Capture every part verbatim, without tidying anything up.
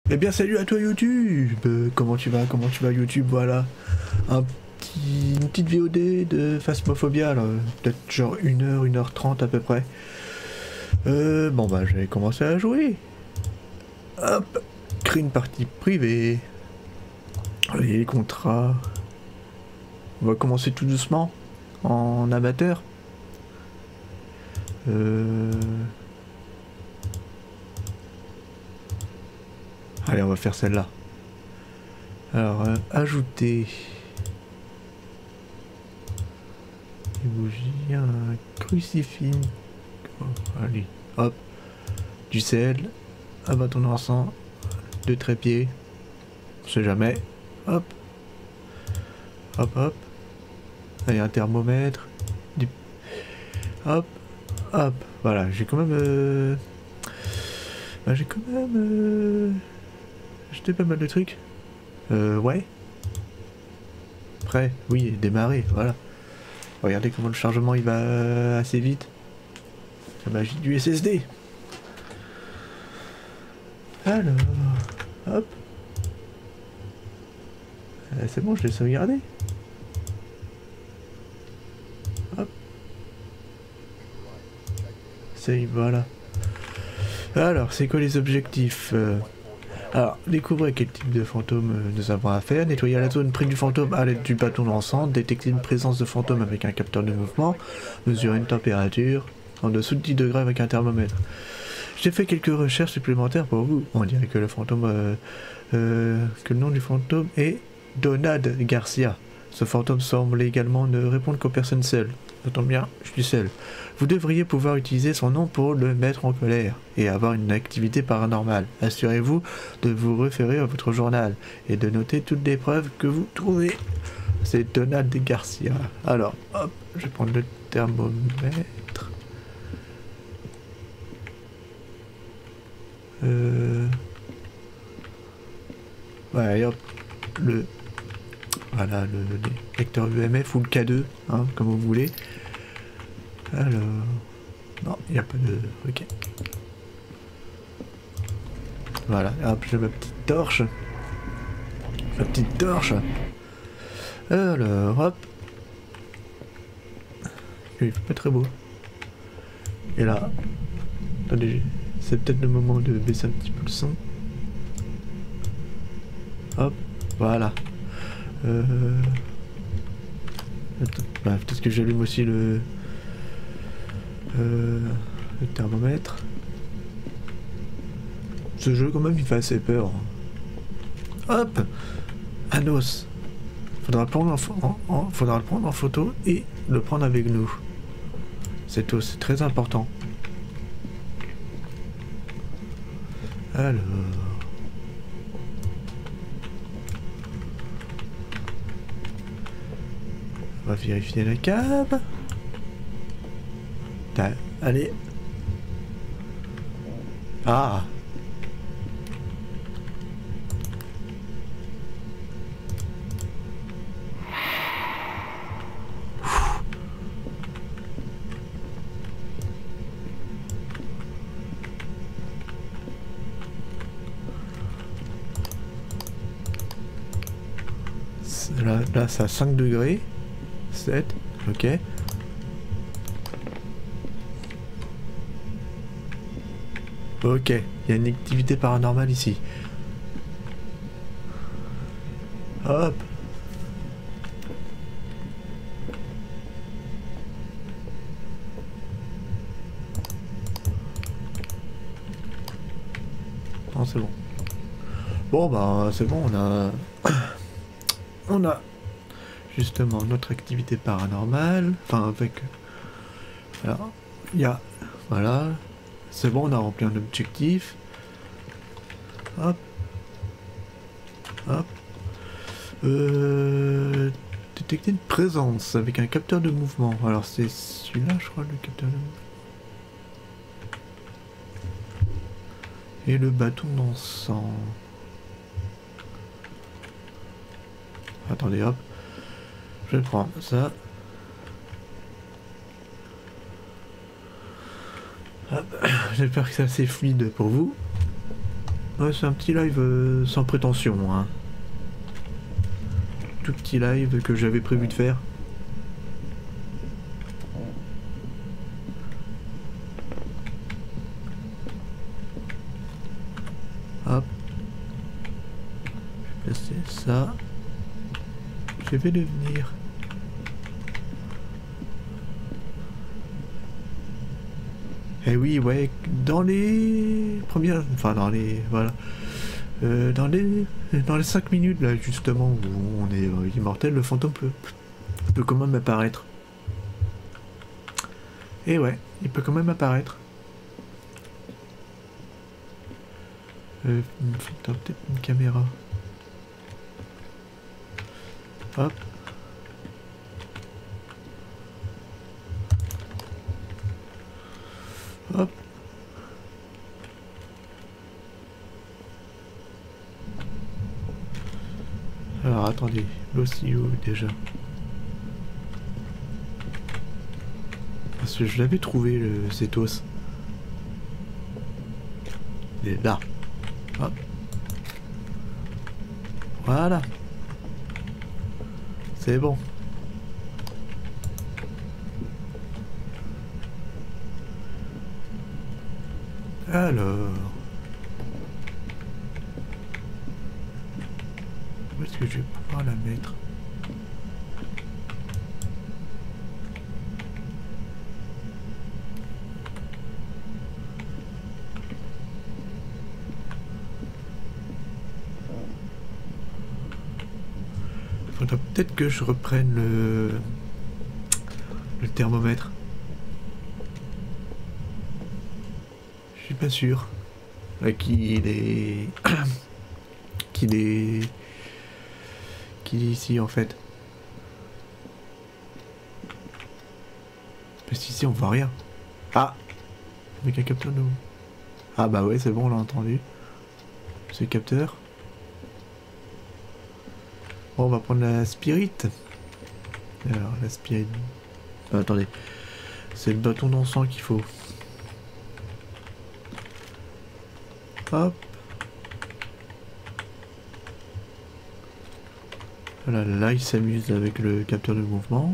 Eh bien salut à toi YouTube. Euh, Comment tu vas? Comment tu vas YouTube? Voilà. Un petit, une petite V O D de Phasmophobia, là. Peut-être genre une heure, une heure trente à peu près. Euh, bon bah j'ai commencé à jouer. Hop. Créer une partie privée. Les contrats. On va commencer tout doucement. En amateur. Euh... Allez, on va faire celle-là. Alors, euh, ajouter... Des bougies, un crucifix. Oh, allez, hop. Du sel, un bâton d'encens, deux trépieds. On sait jamais. Hop. Hop, hop. Allez, un thermomètre. Du... Hop. Hop. Voilà, j'ai quand même... Euh... Bah, j'ai quand même... Euh... Acheté pas mal de trucs. Euh, ouais. Prêt, oui, démarrer, voilà. Regardez comment le chargement il va assez vite. La magie du S S D. Alors, hop. Euh, c'est bon, je l'ai sauvegardé. Hop. Save, voilà. Alors, c'est quoi les objectifs? euh... Alors, découvrez quel type de fantôme euh, nous avons à faire, nettoyer la zone près du fantôme à l'aide du bâton d'encens, détecter une présence de fantôme avec un capteur de mouvement, mesurer une température en dessous de dix degrés avec un thermomètre. J'ai fait quelques recherches supplémentaires pour vous. On dirait que le fantôme, euh, euh, que le nom du fantôme est Donald Garcia. Ce fantôme semble également ne répondre qu'aux personnes seules. Ça tombe bien, je suis seul. Vous devriez pouvoir utiliser son nom pour le mettre en colère et avoir une activité paranormale. Assurez-vous de vous référer à votre journal et de noter toutes les preuves que vous trouvez. C'est Donald Garcia. Alors, hop, je vais prendre le thermomètre. Euh... Ouais, hop, le... Voilà, le, le lecteur U M F ou le K deux, hein, comme vous voulez. Alors... Non, il n'y a pas de... Ok. Voilà, hop, j'ai ma petite torche. Ma petite torche. Alors, hop. Il fait pas très beau. Et là... Attendez, c'est peut-être le moment de baisser un petit peu le son. Hop, voilà. Euh... Bah, peut-être que j'allume aussi le... Euh... le thermomètre. Ce jeu quand même il fait assez peur. Hop, un os. Faudra le prendre en, en, en, faudra le prendre en photo et le prendre avec nous. Cet os, c'est très important. Alors... On va vérifier la cave. Allez. Ah. Là, là c'est à cinq degrés. sept. Ok. Ok, il y a une activité paranormale ici. Hop. Non, c'est bon. Bon, bah, c'est bon, on a... on a justement notre activité paranormale. Enfin, avec... Voilà. Il y a... Voilà. C'est bon, on a rempli un objectif. Hop. Hop. Euh... Détecter une présence avec un capteur de mouvement. Alors c'est celui-là, je crois, le capteur de mouvement. Et le bâton d'encens. Attendez, hop. Je vais prendre ça. J'espère que c'est assez fluide pour vous. Ouais, c'est un petit live euh, sans prétention, hein. Tout petit live que j'avais prévu de faire. Hop. Je vais placer ça. Je vais devenir. Eh oui, ouais, dans les premières, enfin dans les, voilà, euh, dans les, dans les cinq minutes là justement où on est euh, immortel, le fantôme peut, peut quand même apparaître. Et ouais, il peut quand même apparaître. Euh, peut-être une caméra. Hop. Hop. Alors attendez, l'oscillo déjà. Parce que je l'avais trouvé le cet os. Il est là. Hop. Voilà. C'est bon. Alors. Où est-ce que je vais pouvoir la mettre? Faudra peut-être que je reprenne le, le thermomètre. Je suis pas sûr. Euh, qu'il est... qu'il est... qu'il est ici en fait. Parce qu'ici on voit rien. Ah! Avec un capteur de... Ah bah ouais, c'est bon, on l'a entendu. C'est le capteur. Bon, on va prendre la spirit. Alors, la spirit... Ah, attendez. C'est le bâton d'encens qu'il faut. Hop. Voilà, là il s'amuse avec le capteur de mouvement.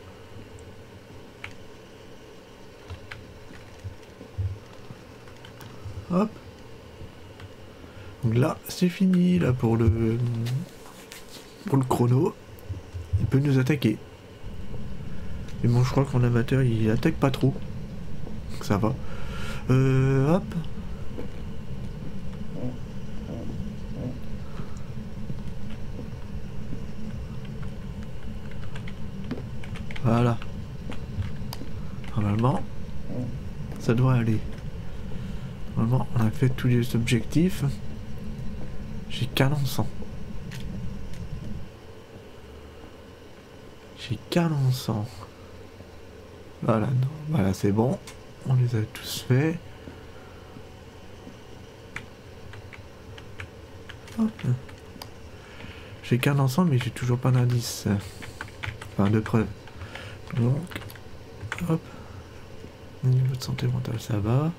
Hop. Donc là, c'est fini là pour le pour le chrono. Il peut nous attaquer. Mais bon, je crois qu'en amateur, il attaque pas trop. Donc ça va. Euh, hop. Voilà. Normalement, ça doit aller. Normalement, on a fait tous les objectifs. J'ai qu'un encens. J'ai qu'un encens. Voilà, non. Voilà, c'est bon. On les a tous faits. Hop. J'ai qu'un encens, mais j'ai toujours pas d'indice. Enfin, de preuve. Donc, hop. Au niveau de santé mentale, ça va.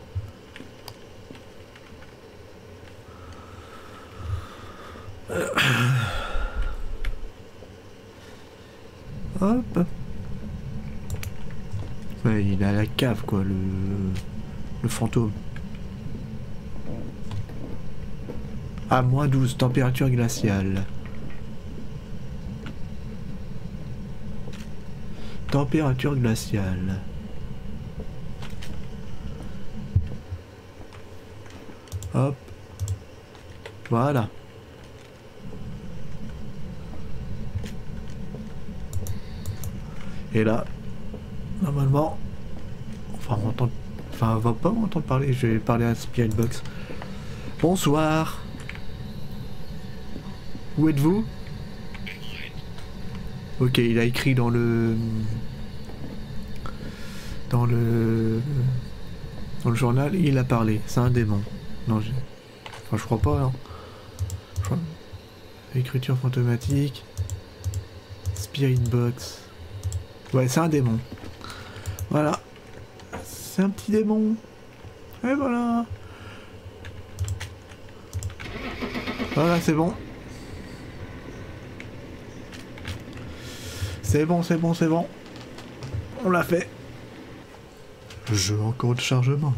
Hop. Ouais, il est à la cave, quoi, le, le fantôme. À moins douze, température glaciale. Température glaciale. Hop. Voilà. Et là, normalement, enfin, on m'entend, enfin, on va pas m'entendre parler. Je vais parler à Spirit Box. Bonsoir. Où êtes-vous? Ok, il a écrit dans le dans le dans le journal. Il a parlé. C'est un démon. Non, je, enfin, je crois pas. Hein. Je crois... Écriture fantomatique. Spirit Box. Ouais, c'est un démon. Voilà. C'est un petit démon. Et voilà. Voilà, c'est bon. C'est bon, c'est bon, c'est bon. On l'a fait. Jeu en cours de chargement.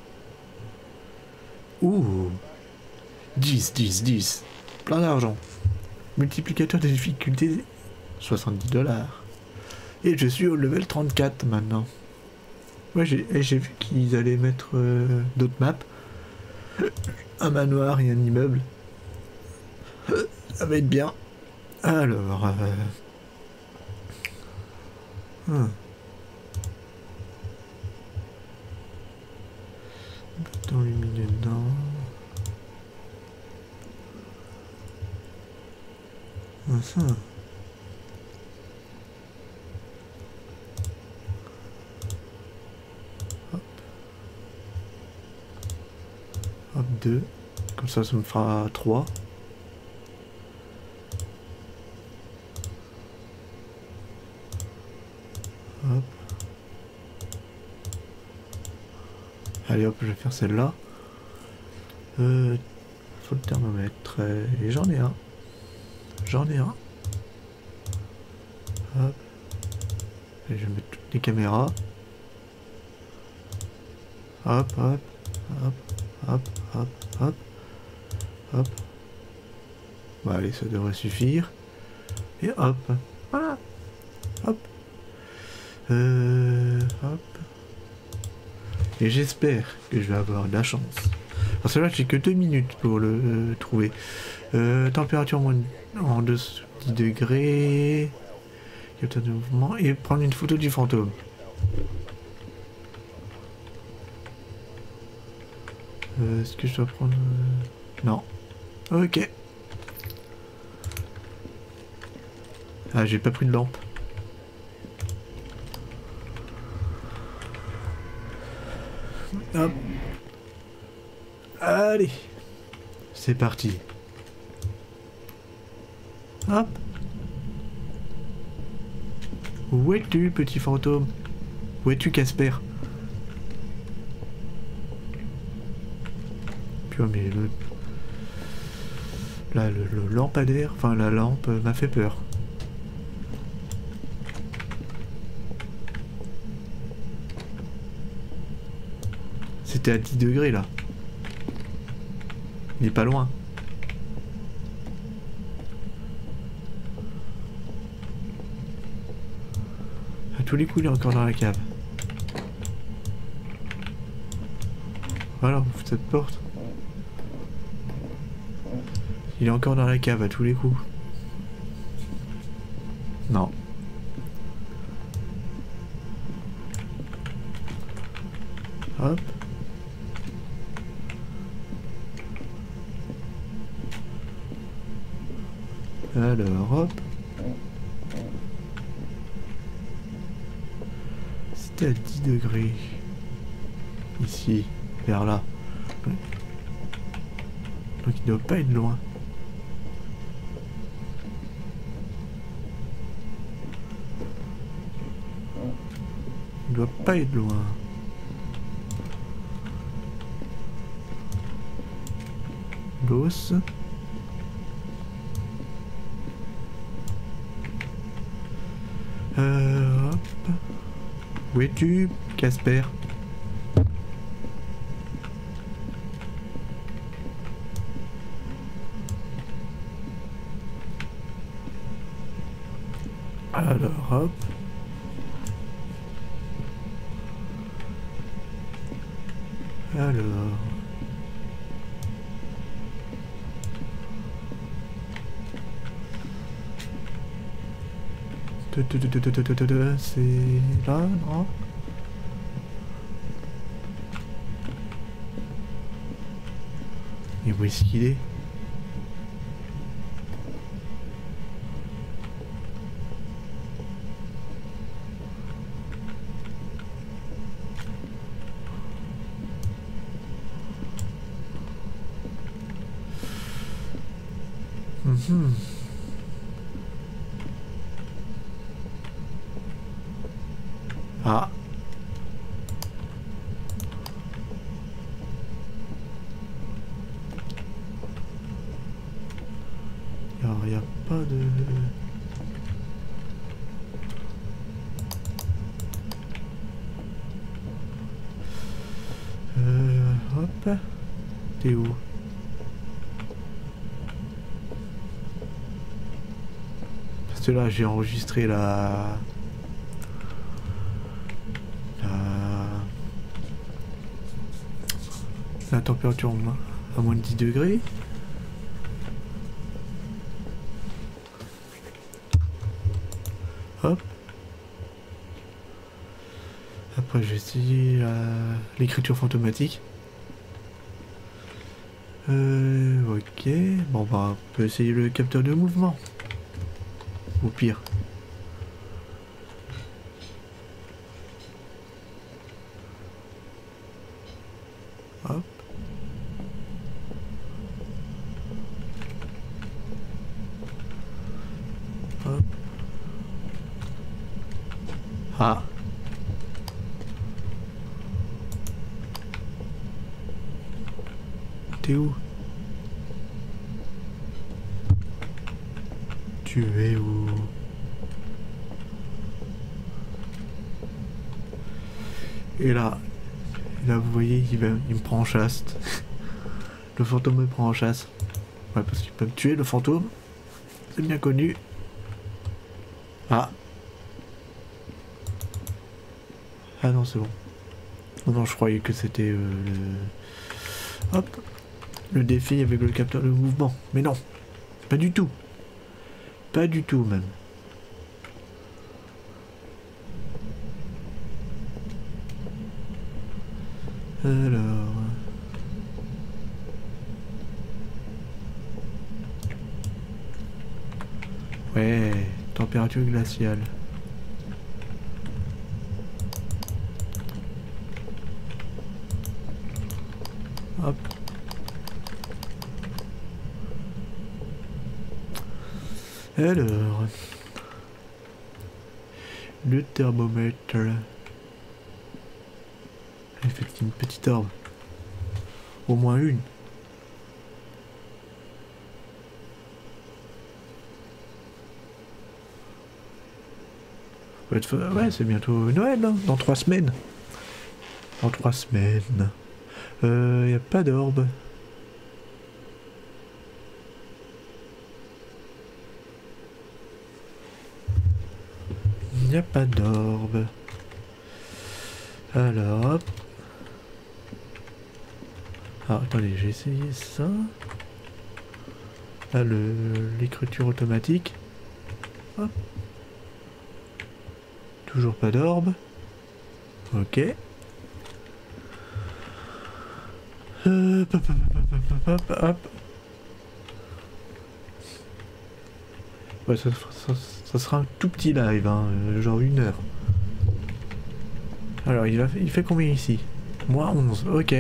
Ouh. dix, dix, dix. Plein d'argent. Multiplicateur des difficultés, soixante-dix dollars. Et je suis au level trente-quatre maintenant. Ouais, j'ai j'ai vu qu'ils allaient mettre euh, d'autres maps. Un manoir et un immeuble. Ça va être bien. Alors... Euh... Hum. Bâton lumineux dedans. Ah, ça. Hop. Hop, deux. Comme ça, ça me fera trois. Hop. Allez hop, je vais faire celle-là. Euh, faut le thermomètre. Et j'en ai un. J'en ai un. Hop. Et je vais mettre toutes les caméras. Hop, hop, hop, hop, hop, hop, hop. Bon, allez, ça devrait suffire. Et hop. Voilà. Hop. Euh, hop. Et j'espère que je vais avoir de la chance. Parce que là, j'ai que deux minutes pour le euh, trouver. Euh, température moins de, en dessous de dix degrés. Capteur de mouvement. Et prendre une photo du fantôme. Euh, Est-ce que je dois prendre... Euh... Non. Ok. Ah, j'ai pas pris de lampe. Hop. Allez. C'est parti. Hop. Où es-tu, petit fantôme? Où es-tu, Casper? Puis, mais le... Là, le, le lampadaire, enfin la lampe euh, m'a fait peur. C'était à dix degrés là. Il est pas loin. À tous les coups, il est encore dans la cave. Voilà, on ouvre cette porte. Il est encore dans la cave à tous les coups. Non. Hop. Alors, hop. C'était à dix degrés. Ici, vers là. Donc il ne doit pas être loin. Il doit pas être loin. L'os. Euh, hop. Où es-tu, Casper? Alors, hop. Alors... C'est là, non? Et où est-ce qu'il est? Mhm. Ah. Alors, il n'y a pas de... Euh... Hop. T'es où? Parce que là, j'ai enregistré la... la... la température à moins de dix degrés. Hop. Après, je vais essayer l'écriture fantomatique. Euh, ok. Bon, bah, on peut essayer le capteur de mouvement. Au pire. Hop. Hop. Ah. T'es où? Tu es où? Et là, et là vous voyez, il, va, il me prend en chasse. Le fantôme me prend en chasse. Ouais, parce qu'il peut me tuer, le fantôme. C'est bien connu. Ah. Ah non, c'est bon. Oh non, je croyais que c'était euh, le... Hop. Le défi avec le capteur de mouvement. Mais non. Pas du tout. Pas du tout, même. Alors... Ouais, température glaciale. Hop. Alors... Le thermomètre... Il fait une petite orbe. Au moins une. Ouais, c'est bientôt Noël, hein, dans trois semaines. Dans trois semaines. Euh, y a pas d'orbe. Y a pas d'orbe. Alors, hop. Ah, attendez, j'ai essayé ça. Là, l'écriture automatique. Hop. Toujours pas d'orbe. Ok. Hop, hop, hop, hop, hop, hop, hop. Ouais, ça, ça, ça sera un tout petit live, hein, genre une heure. Alors, il, a fait, il fait combien ici? Moins onze, ok.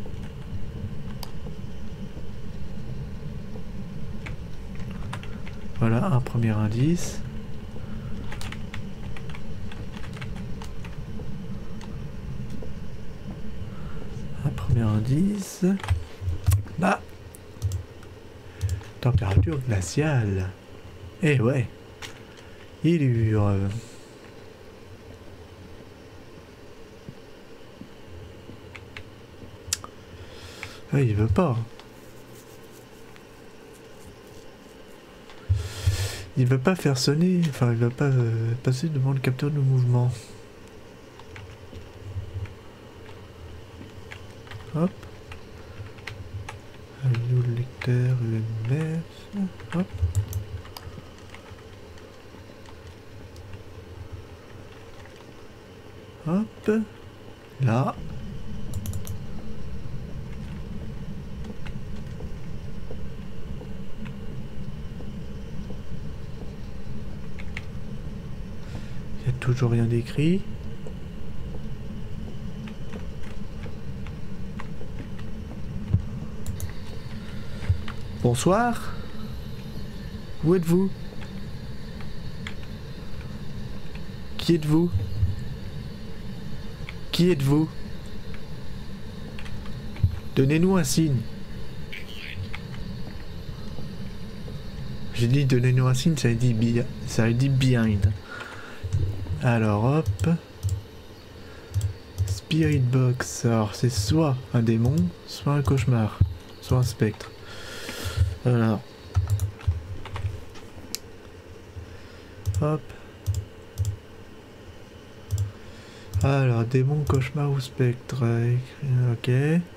Voilà, un premier indice. Un premier indice. Là. Température glaciale. Eh ouais. Il dure. Ah, il veut pas. Il veut pas faire sonner, enfin il va pas euh, passer devant le capteur de mouvement. Hop. Nous le lecteur U M S. Hop. Hop. Là. Toujours rien d'écrit. Bonsoir. Où êtes-vous? Qui êtes-vous? Qui êtes-vous? Donnez-nous un signe. J'ai dit donnez-nous un signe, ça a dit, be ça a dit behind. Alors hop. Spirit box. Alors c'est soit un démon, soit un cauchemar, soit un spectre. Alors. Hop. Alors, démon, cauchemar ou spectre. Ok.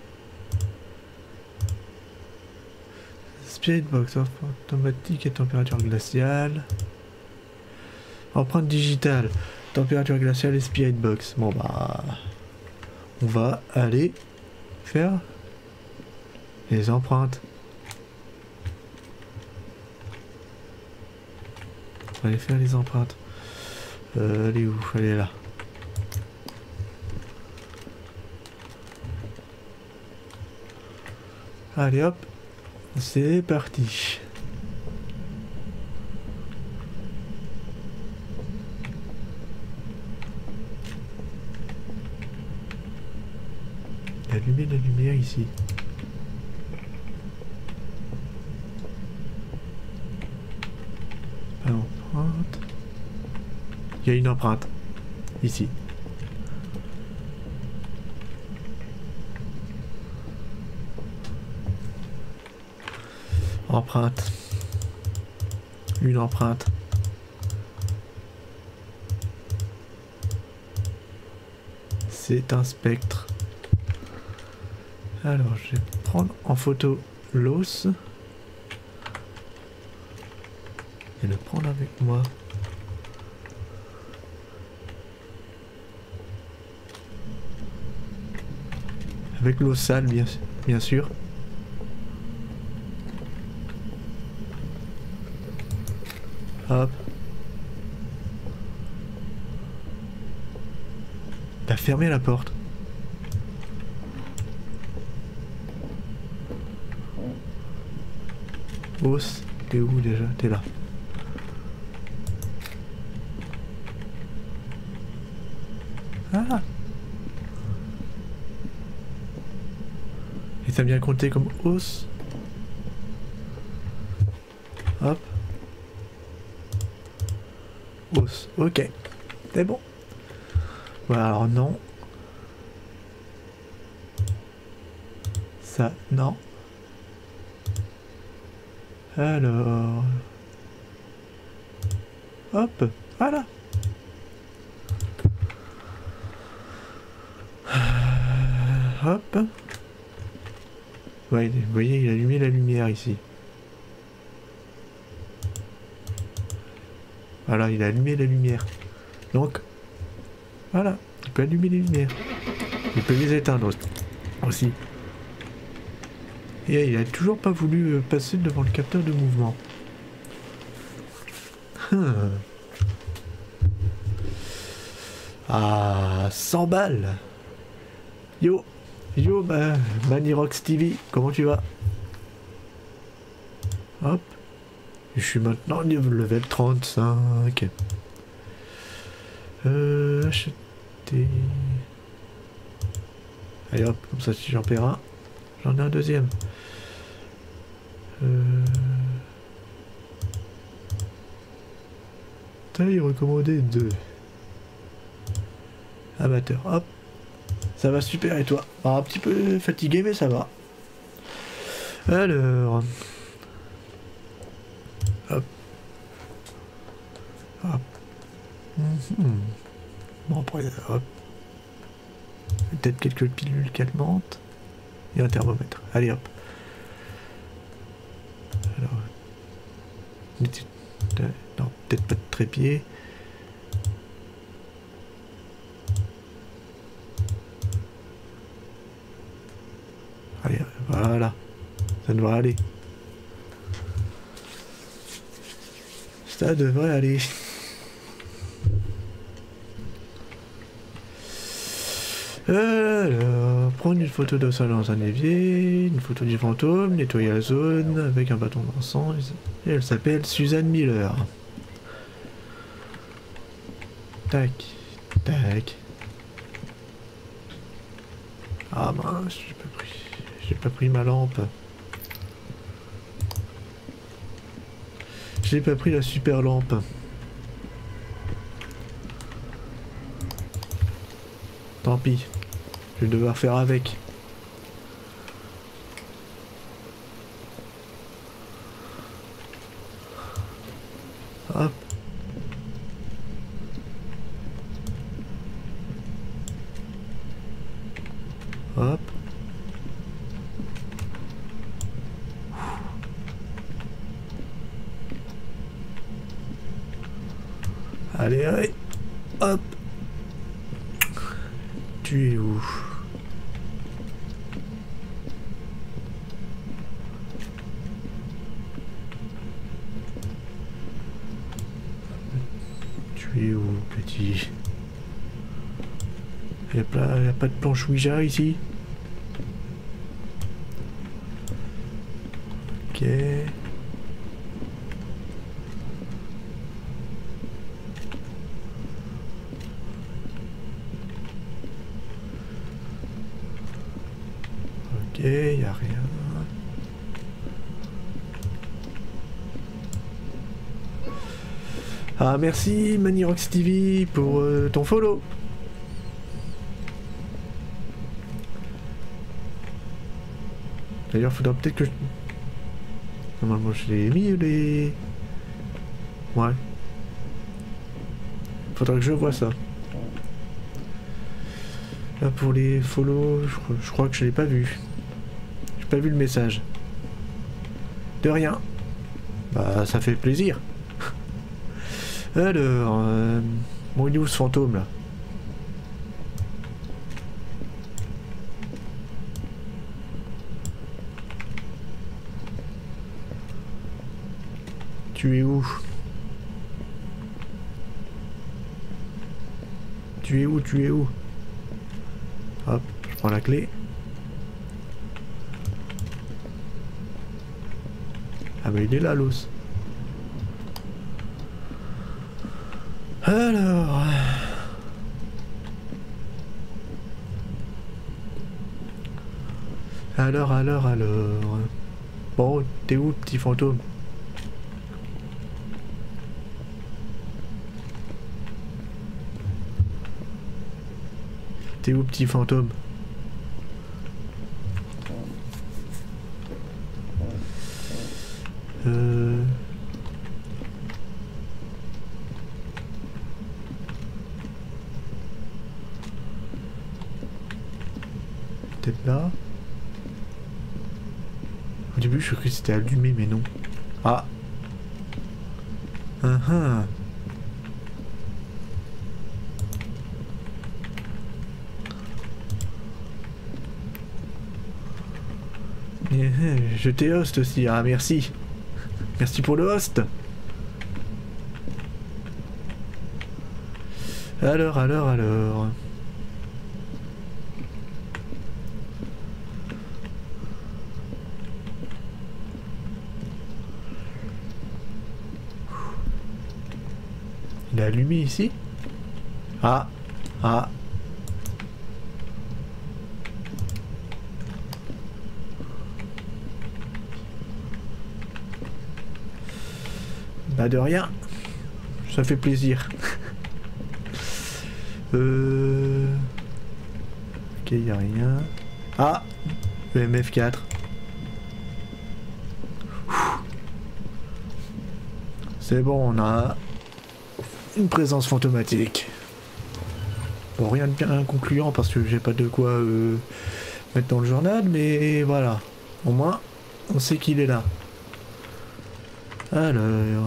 Spirit box, automatique et température glaciale. Empreinte digitale, température glaciale et spirit box. Bon bah... On va aller faire les empreintes. On va aller faire les empreintes. Euh, elle est où? Elle est là. Allez hop, c'est parti. Allumer la lumière ici. Empreinte. Il y a une empreinte ici. Empreinte. Une empreinte. C'est un spectre. Alors, je vais prendre en photo l'os et le prendre avec moi. Avec l'eau sale, bien, bien sûr. Hop. T'as fermé la porte. Os, t'es où déjà? T'es là. Ah! Et t'as bien compté comme os? Hop. Os, ok. C'est bon. Voilà, alors non. Ça, non. Alors... Hop, voilà. Hop. Ouais, vous voyez, il a allumé la lumière ici. Voilà, il a allumé la lumière. Donc, voilà, il peut allumer les lumières. Il peut les éteindre aussi. Et il a toujours pas voulu passer devant le capteur de mouvement. Hum. Ah, cent balles. Yo, yo, bah, Manirox T V, comment tu vas? Hop. Je suis maintenant level trente-cinq. Euh, acheter. Allez hop, comme ça si j'en perds un, j'en ai un deuxième. Euh... Taille recommandée deux. Amateur, hop. Ça va super et toi? Alors, un petit peu fatigué mais ça va. Alors... Hop. Hop. Mmh. Bon après, hop. Peut-être quelques pilules calmantes. Et un thermomètre. Allez hop. Alors... Non, peut-être pas de trépied. Allez, voilà. Ça devrait aller. Ça devrait aller. Alors, prendre une photo de ça dans un évier, une photo du fantôme, nettoyer la zone avec un bâton d'encens. Et elle s'appelle Suzanne Miller. Tac, tac. Ah mince, j'ai pas pris, j'ai pas pris ma lampe. J'ai pas pris la super lampe. Tant pis. Je vais devoir faire avec. Hop. Hop. Allez, allez. Hop. Tu es où? Tu es où, petit? Y'a pas, y a pas de planche Ouija ici? Ok. Ok, y a rien. Ah merci Manirox T V pour euh, ton follow. D'ailleurs faudra peut-être que je... Normalement je l'ai mis les... Ouais. Faudra que je vois ça. Là pour les follow, je, je crois que je l'ai pas vu. J'ai pas vu le message. De rien. Bah ça fait plaisir. Alors, euh, bon il est où ce fantôme là? Tu es où? Tu es où? Tu es où? Hop, je prends la clé. Ah bah il est là l'os. Alors... Alors, alors, alors... Bon, t'es où, petit fantôme? T'es où, petit fantôme? Euh... Peut-être là. Au début, je croyais que c'était allumé, mais non. Ah. Uh -huh. Je t'ai host aussi. Ah, merci. Merci pour le host. Alors, alors, alors... Il est allumé ici? Ah, ah. Bah de rien. Ça fait plaisir. euh... Ok, y a rien. Ah, le M F quatre. C'est bon, on a une présence fantomatique. Bon, rien de bien concluant parce que j'ai pas de quoi euh, mettre dans le journal, mais voilà. Au moins, on sait qu'il est là. Alors...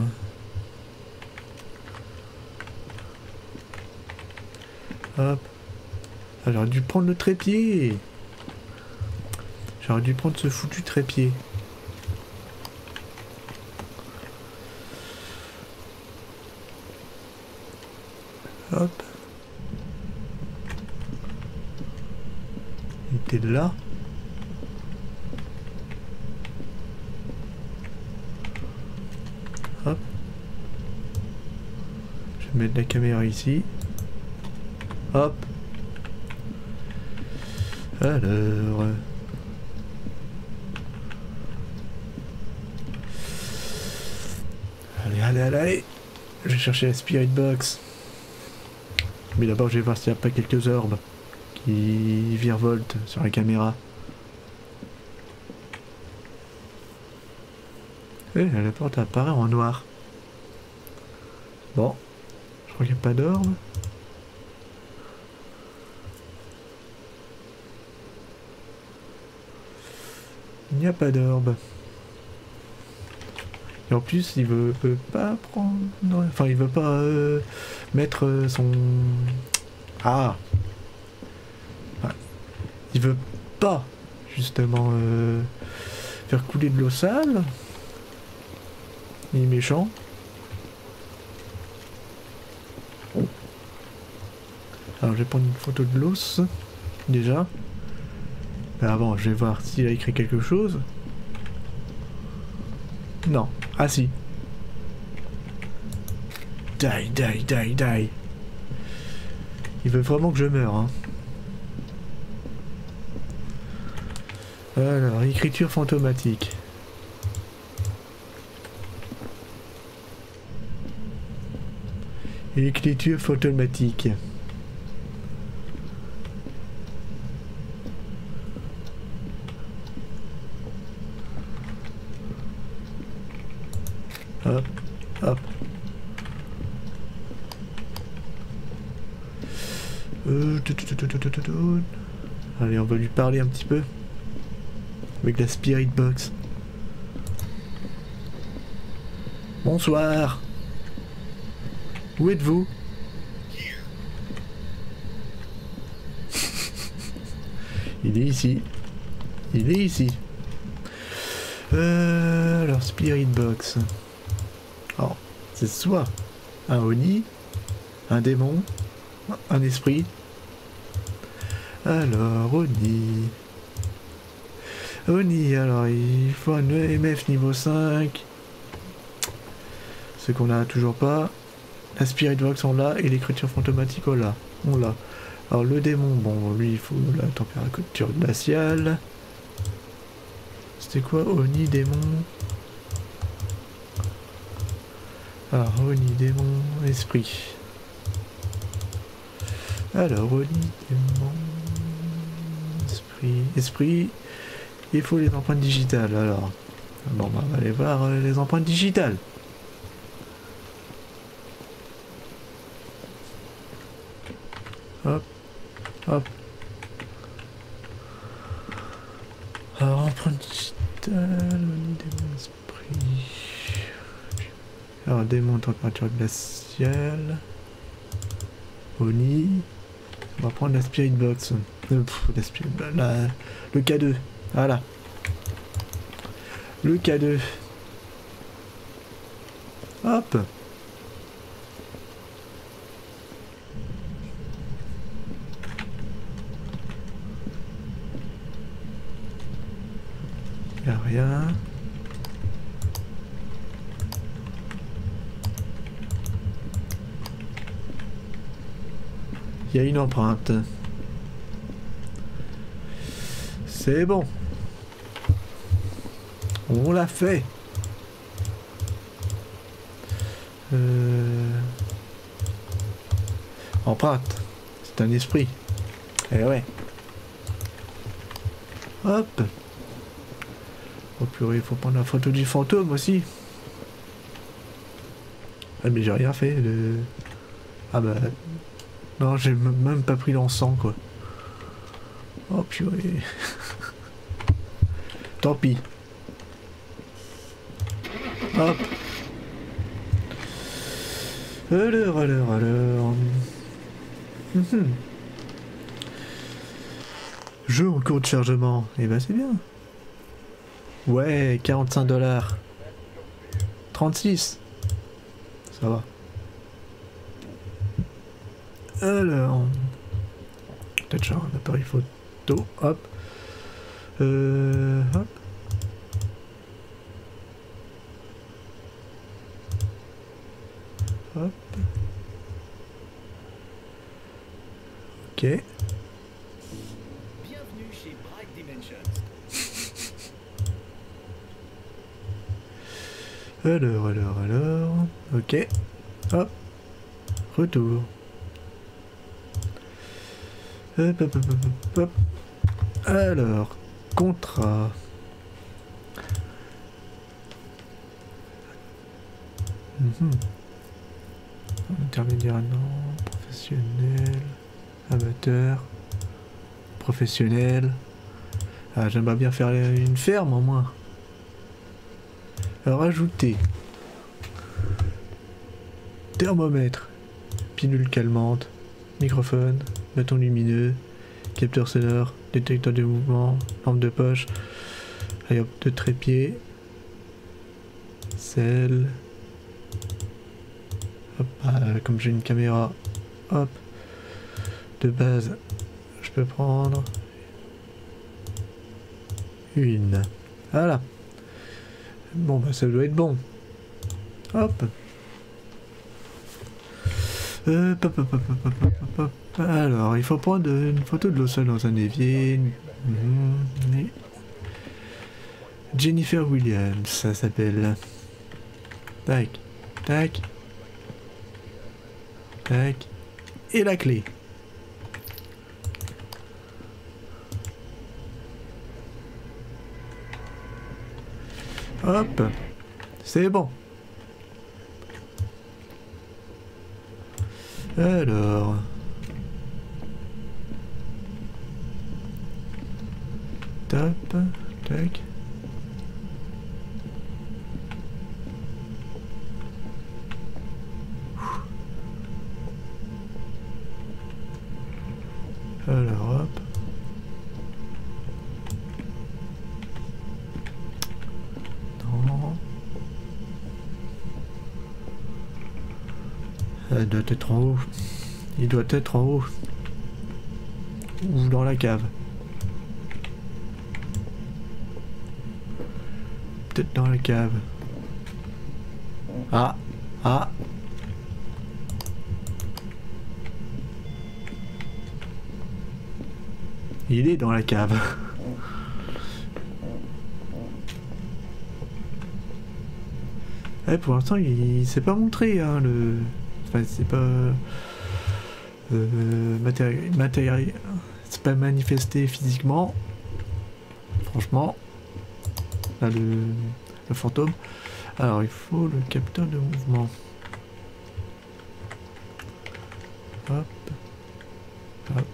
Hop. J'aurais dû prendre le trépied. J'aurais dû prendre ce foutu trépied. Hop. Il était là. Hop. Je vais mettre la caméra ici. Hop. Alors... Allez, allez, allez, allez. Je vais chercher la Spirit Box. Mais d'abord, je vais voir s'il n'y a pas quelques orbes qui virevoltent sur la caméra. Eh, la porte apparaît en noir. Bon. Je crois qu'il n'y a pas d'orbe. Il n'y a pas d'orbe. Et en plus, il veut, veut pas prendre... Enfin, il veut pas euh, mettre euh, son... Ah enfin, il veut pas, justement, euh, faire couler de l'eau sale. Il est méchant. Alors, je vais prendre une photo de l'os, déjà. Mais avant, je vais voir s'il a écrit quelque chose. Non. Ah si. Die, die, die, die. Il veut vraiment que je meure, hein. Alors, écriture fantomatique. Écriture fantomatique. Hop, hop. Euh, tout, tout, tout, tout, tout, tout. Allez, on va lui parler un petit peu. Avec la Spirit Box. Bonsoir. Où êtes-vous? Il est ici. Il est ici. Euh, alors, Spirit Box. Alors, c'est soit un Oni, un démon, un esprit. Alors, Oni. Oni, alors il faut un E M F niveau cinq. Ce qu'on a toujours pas. La Spirit Box on l'a et l'écriture fantomatique on l'a. On l'a. Alors le démon, bon lui il faut la température glaciale. C'était quoi Oni, démon? Alors Oni, démon, esprit. Alors Oni, démon, esprit. Esprit. Il faut les empreintes digitales, alors. Bon, bah, on va aller voir euh, les empreintes digitales. Hop, hop. Alors, empreinte digitale, démon esprit. Alors, démon température glaciale. Oni. On va prendre la Spirit Box. Euh, pff, la Spirit, la, le K deux. Voilà. Le K deux. Hop. Y a rien. Il y a une empreinte. C'est bon. On l'a fait. Euh... Empreinte. C'est un esprit. Eh ouais. Hop. Oh purée, il faut prendre la photo du fantôme aussi. Ah mais j'ai rien fait. Le... Ah bah... Non, j'ai même pas pris l'encens quoi. Oh purée. Tant pis. Hop. Alors, alors, alors. Mmh. Jeu en cours de chargement. Eh ben c'est bien. Ouais, quarante-cinq dollars. trente-six. Ça va. Alors. Peut-être genre un appareil photo. Hop. Euh, hop. Hop. Ok. Bienvenue chez Bright Dimensions. Alors, alors, alors... Ok. Hop. Retour. Hop, hop, hop, hop, hop. Alors, contrat. Mm-hmm. Intermédiaire, non. Professionnel. Amateur. Professionnel. Ah, j'aimerais bien faire une ferme, au moins. Alors, ajouter. Thermomètre. Pilule calmante. Microphone. Bâton lumineux. Capteur sonore. Détecteur de mouvement. Lampe de poche. Allez hop, de trépied. Sel. Hop, ah, comme j'ai une caméra. Hop. De base, je peux prendre une. Voilà. Bon, bah ça doit être bon. Hop. Euh, pop, pop, pop, pop, pop, pop. Alors, il faut prendre une photo de l'eau seule dans un évier. Mmh. Jennifer Williams, ça s'appelle. Tac, tac, tac. Et la clé. Hop, c'est bon. Alors... Top, tac. Alors hop. Non. Elle doit être en haut. Il doit être en haut. Ou dans la cave. Peut-être dans la cave. Ah. Ah. Il est dans la cave. Ouais, pour l'instant, il, il s'est pas montré, hein, le... Enfin, c'est pas... Euh, matériel... matériel... C'est pas manifesté physiquement. Franchement. Là, le... le fantôme. Alors, il faut le capteur de mouvement. Hop. Hop.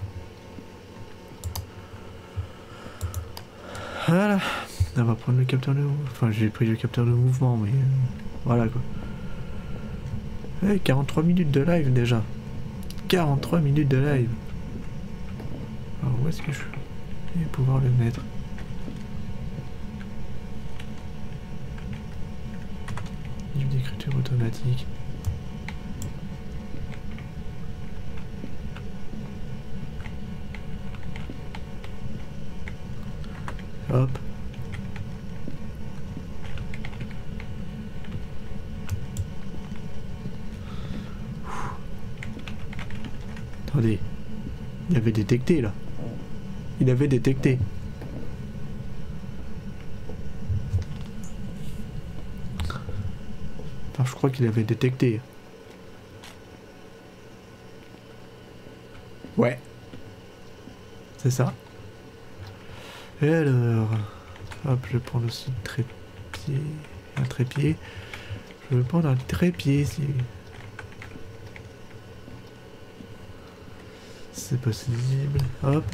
Voilà. On va prendre le capteur de mouvement. Enfin, j'ai pris le capteur de mouvement, mais... Euh, voilà, quoi. Ouais, quarante-trois minutes de live, déjà. quarante-trois minutes de live. Alors, où est-ce que je vais pouvoir le mettre? Livre d'écriture automatique. Hop. Attendez. Il avait détecté là. Il avait détecté. Enfin, je crois qu'il avait détecté. Ouais. C'est ça. Et alors... Hop, je vais prendre aussi le trépied. Un trépied. Je vais prendre un trépied ici. C'est possible. Hop.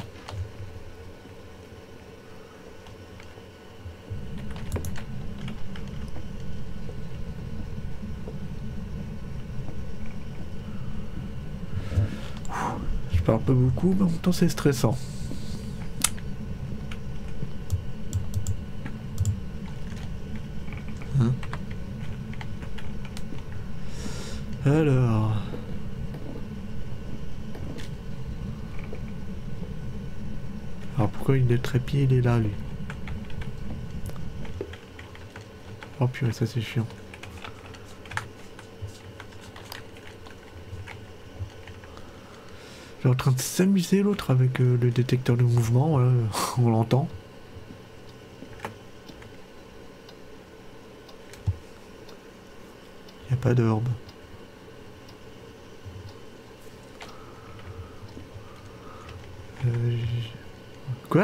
Je parle pas beaucoup, mais en même temps c'est stressant. Hein? Alors... Alors pourquoi il est trépied, il est là lui? Oh purée, ça c'est chiant. Il est en train de s'amuser l'autre avec euh, le détecteur de mouvement, euh, on l'entend. Y a pas d'orbe. Euh, j- Quoi?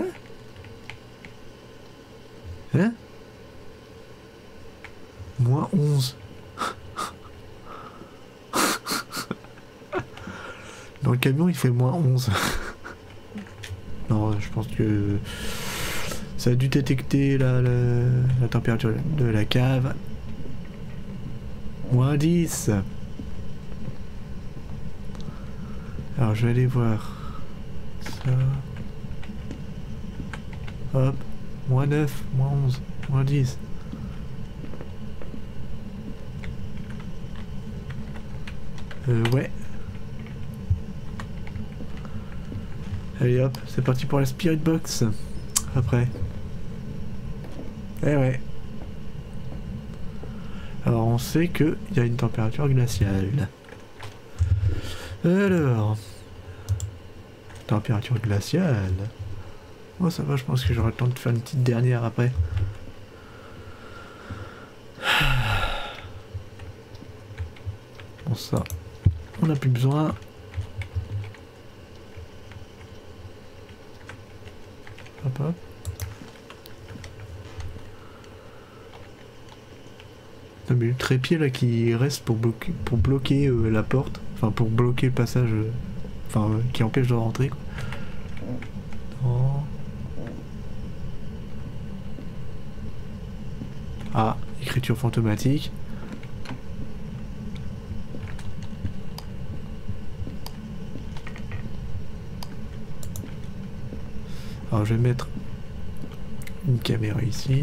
Hein? Moins onze. Dans le camion, il fait moins onze. Non, je pense que ça a dû détecter la, la, la température de la cave. Moins dix. Alors, je vais aller voir ça. Hop. Moins neuf, moins onze, moins dix. Euh, ouais. Allez hop, c'est parti pour la Spirit Box. Après. Eh ouais. Alors on sait qu'il y a une température glaciale. Alors. Température glaciale. Oh ça va, je pense que j'aurai le temps de faire une petite dernière après. Bon ça, on n'a plus besoin. Hop hop. Non, mais le trépied là qui reste pour bloquer, pour bloquer euh, la porte, enfin pour bloquer le passage, euh, enfin euh, qui empêche de rentrer quoi. Non. Ah, écriture fantomatique. Alors je vais mettre une caméra ici.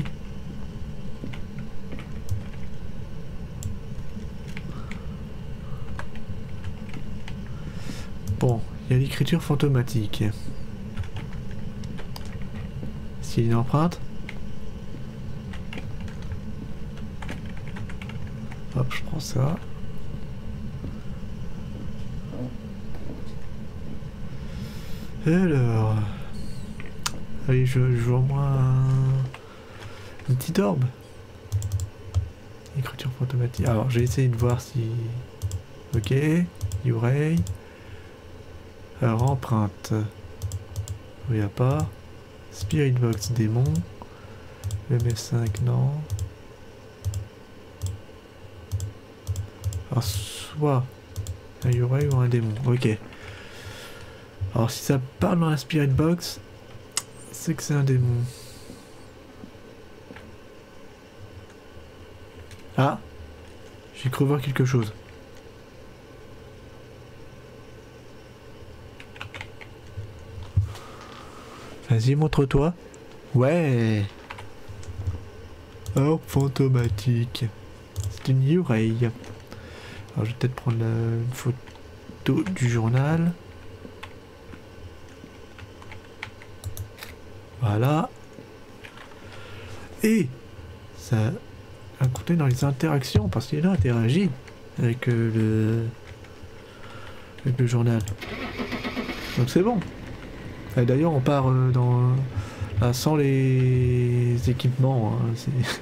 Bon, il y a l'écriture fantomatique. S'il y a une empreinte. Hop, je prends ça. Alors... Allez, je, je vois au moins un... une petite orbe. Écriture fantomatique. Alors, j'ai essayé de voir si... Ok. Uray. Alors, empreinte. Il n'y a pas. Spirit Box démon. M F cinq, non. Alors, soit un Uray ou un démon. Ok. Alors, si ça parle dans la Spirit Box... c'est que c'est un démon. Ah, j'ai cru voir quelque chose. Vas-y, montre-toi. Ouais. Oh, fantomatique. C'est une Uray. Alors, je vais peut-être prendre la, une photo du journal. Voilà. Et ça a compté dans les interactions parce qu'il a interagi avec euh, le avec le journal. Donc c'est bon. Et d'ailleurs on part euh, dans là, sans les équipements. Hein, c'est...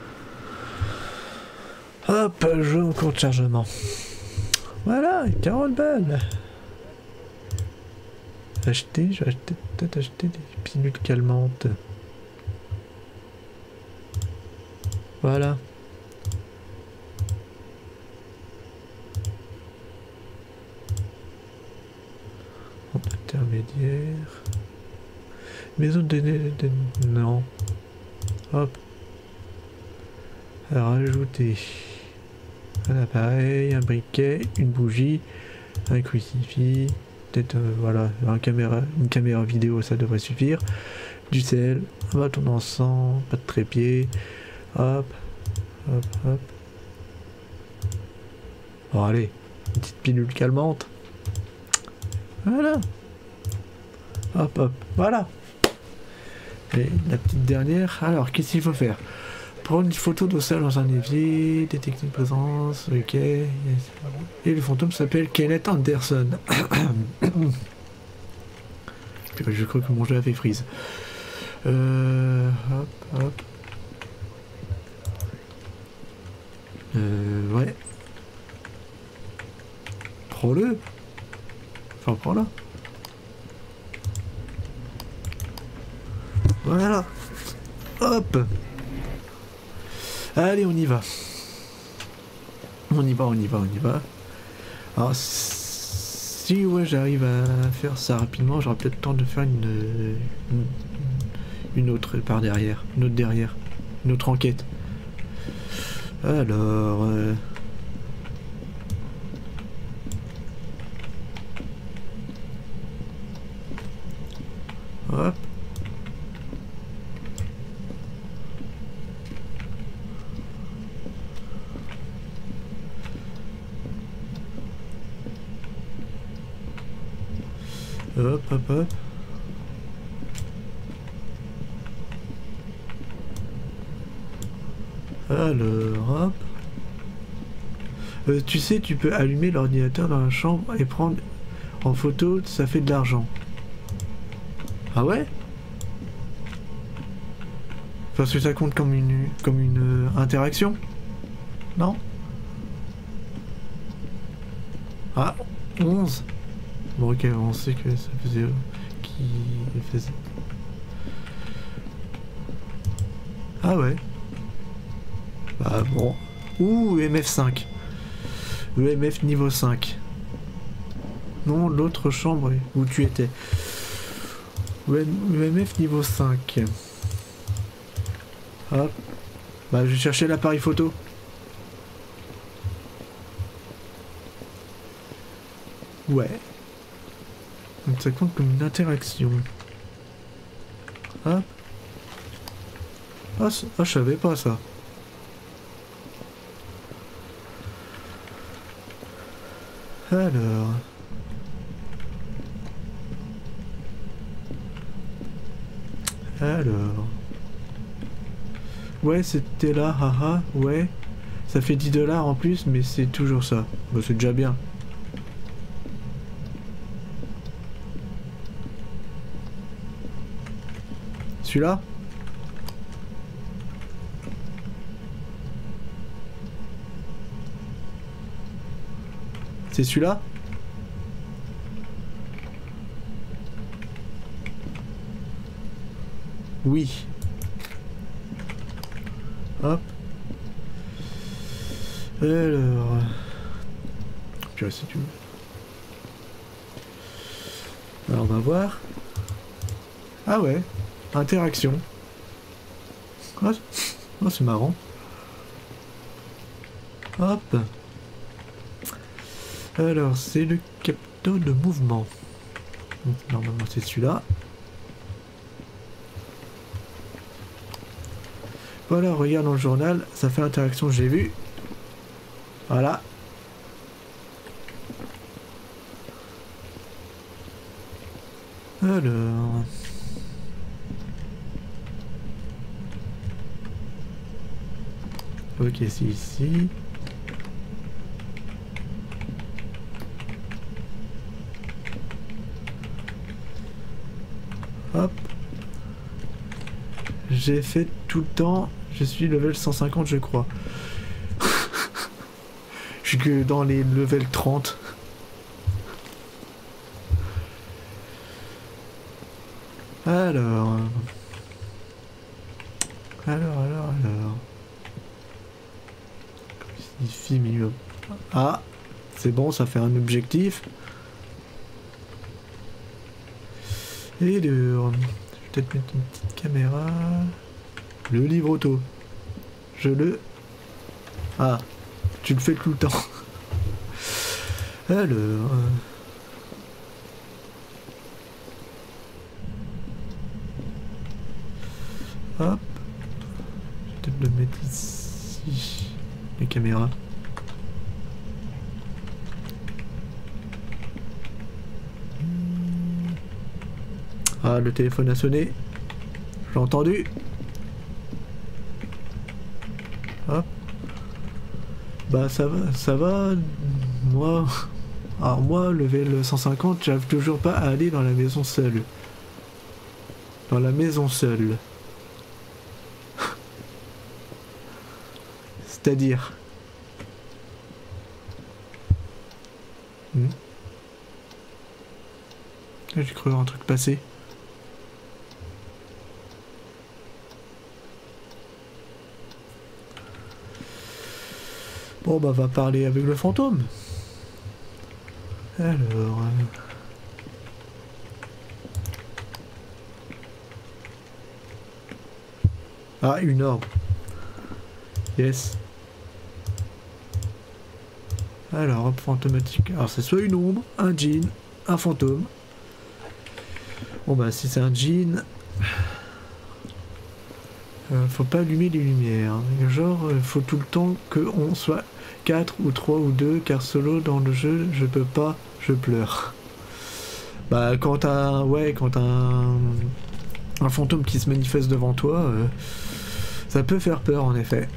Hop, jeu en cours de chargement. Voilà, quarante balles. Acheter, je vais acheter, peut-être acheter des pilules calmantes. Voilà. Intermédiaire. Maison de, de, de... Non. Hop. Alors ajouter un appareil, un briquet, une bougie, un crucifix. Peut-être euh, voilà, un caméra, une caméra vidéo, ça devrait suffire. Du sel, un bâton d'encens, pas de trépied. Hop, hop, hop. Bon allez, une petite pilule calmante. Voilà. Hop, hop, voilà. Et la petite dernière. Alors, qu'est-ce qu'il faut faire? Prendre une photo de ça dans un évier, détecter une présence, ok. Et le fantôme s'appelle Kenneth Anderson. Je crois que mon jeu a fait freeze. Euh, hop, hop. Euh, ouais. prends-le. Enfin, prends-le. Voilà. Hop. Allez, on y va. On y va, on y va, on y va. Alors, si ouais, j'arrive à faire ça rapidement, j'aurai peut-être le temps de faire une, une, une autre par derrière. Une autre derrière. Une autre enquête. Alors... Euh... Hop. Hop, hop, hop. Alors, hop. Euh, tu sais, tu peux allumer l'ordinateur dans la chambre et prendre en photo, ça fait de l'argent. Ah ouais? Parce que ça compte comme une, comme une euh, interaction? Non? Ah, onze. Bon, ok, on sait que ça faisait... Euh, qui faisait... Ah ouais. Bah bon. Ouh, E M F cinq. E M F niveau cinq. Non, l'autre chambre où tu étais. E M F niveau cinq. Hop. Bah, je vais chercher l'appareil photo. Ouais. Donc ça compte comme une interaction. Hop. Ah, ah, je savais pas ça. Alors... Alors... Ouais, c'était là, haha, ouais. Ça fait dix dollars en plus, mais c'est toujours ça. Bon, c'est déjà bien. Celui-là? C'est celui-là? Oui. Hop. Alors... Puis là, si tu veux. Alors, on va voir. Ah ouais. Interaction. Oh, oh c'est marrant. Hop. Alors, c'est le capteur de mouvement. Normalement, c'est celui-là. Voilà, regarde dans le journal, ça fait interaction, j'ai vu. Voilà. Alors... Ok, c'est ici. Hop. J'ai fait tout le temps. Je suis level cent cinquante, je crois. Je suis que dans les level trente. Alors... Alors, alors, alors... Ici, milieu. Ah, c'est bon, ça fait un objectif. Et de... Je vais peut-être mettre une petite caméra... Le livre auto. Je le... Ah, tu le fais tout le temps. Alors... Hop. Je vais peut-être le mettre ici. Les caméras. Ah, le téléphone a sonné. J'ai entendu. Hop. Bah ça va, ça va. Moi... Alors moi, level cent cinquante, j'arrive toujours pas à aller dans la maison seule. Dans la maison seule. C'est-à-dire... Hmm. J'ai cru voir un truc passer. Bon bah va parler avec le fantôme. Alors... Euh... Ah, une orbe. Yes. Alors, hop, fantomatique. Alors, c'est soit une ombre, un djinn, un fantôme. Bon, bah, si c'est un djinn... Euh, faut pas allumer les lumières. Genre, euh, faut tout le temps qu'on soit quatre ou trois ou deux, car solo dans le jeu, je peux pas, je pleure. Bah, quand t'as... Ouais, quand t'as un... un fantôme qui se manifeste devant toi... Euh... Ça peut faire peur en effet.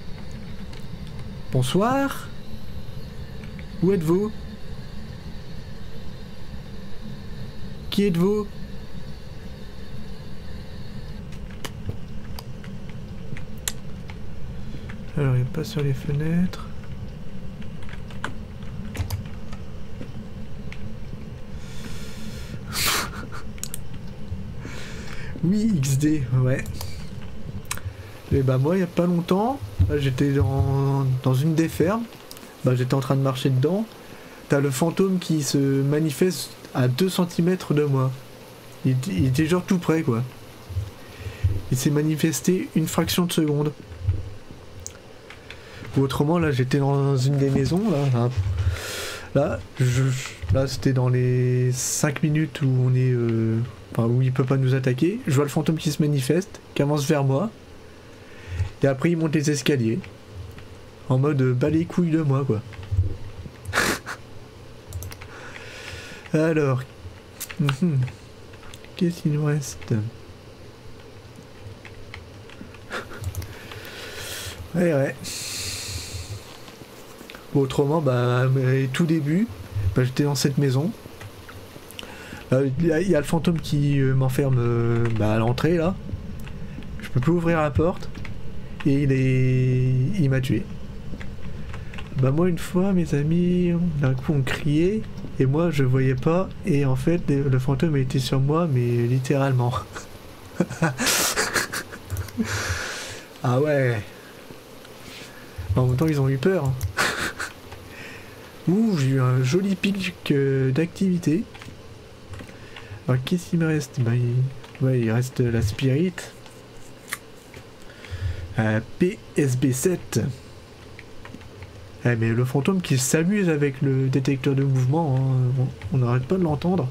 Bonsoir. Où êtes-vous? Qui êtes-vous? Alors il n'est pas sur les fenêtres. Oui, X D, ouais. Et bah moi il y a pas longtemps, j'étais dans, dans une des fermes, bah j'étais en train de marcher dedans, t'as le fantôme qui se manifeste à deux centimètres de moi. Il, il était genre tout près quoi. Il s'est manifesté une fraction de seconde. Ou autrement là j'étais dans une des maisons là, là, là, je, là c'était dans les cinq minutes où on est, euh, enfin où il peut pas nous attaquer, je vois le fantôme qui se manifeste, qui avance vers moi. Et après il monte les escaliers. En mode euh, bas les couilles de moi quoi. Alors. Mm-hmm. Qu'est-ce qu'il nous reste? Ouais ouais. Bon, autrement bah tout début, bah, j'étais dans cette maison. Il euh, y, y a le fantôme qui euh, m'enferme euh, bah, à l'entrée là. Je peux plus ouvrir la porte. Et il est... il m'a tué. Bah moi une fois mes amis d'un coup on criait et moi je voyais pas et en fait le fantôme était sur moi mais littéralement. Ah ouais. En même temps ils ont eu peur. Ouh j'ai eu un joli pic euh, d'activité. Alors qu'est-ce qu'il me reste? Bah il... Ouais il reste la spirit. Euh, P S B sept. Eh mais le fantôme qui s'amuse avec le détecteur de mouvement, hein, on n'arrête pas de l'entendre.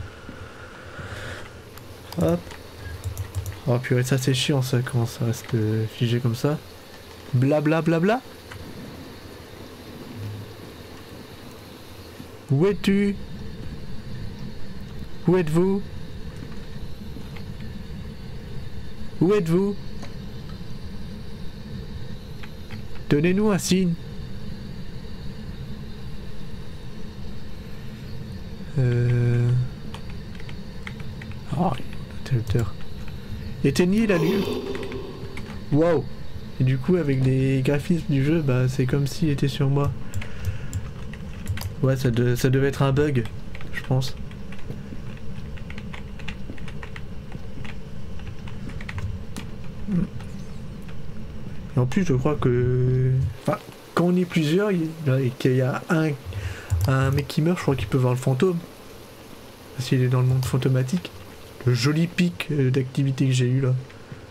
Hop. Oh purée, ça c'est chiant ça quand ça reste euh, figé comme ça. Bla bla bla bla. Où es-tu? Où êtes-vous? Où êtes-vous? Donnez-nous un signe. Euh... Oh, l'interrupteur. Éteignez la lumière. Wow. Et du coup, avec les graphismes du jeu, bah c'est comme s'il était sur moi. Ouais, ça, de... ça devait être un bug, je pense. Et en plus, je crois que... Enfin, quand on est plusieurs, il... et qu'il y a un... un mec qui meurt, je crois qu'il peut voir le fantôme. S'il est dans le monde fantomatique. Le joli pic euh, d'activité que j'ai eu là.